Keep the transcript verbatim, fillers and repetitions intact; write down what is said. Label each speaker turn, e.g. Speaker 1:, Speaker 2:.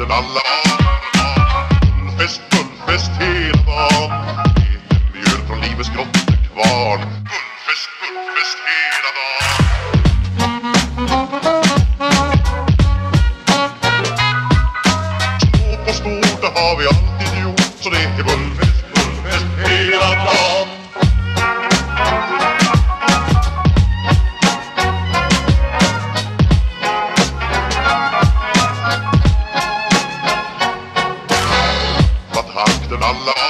Speaker 1: jakten alla Bullfest, bullfest hela dagen. Mjöl från livets grottekvarn. Bullfest, bullfest hela dagen. Stort och stort, det har vi alltid gjort. Så det är bullfest, bullfest hela dagen. Alla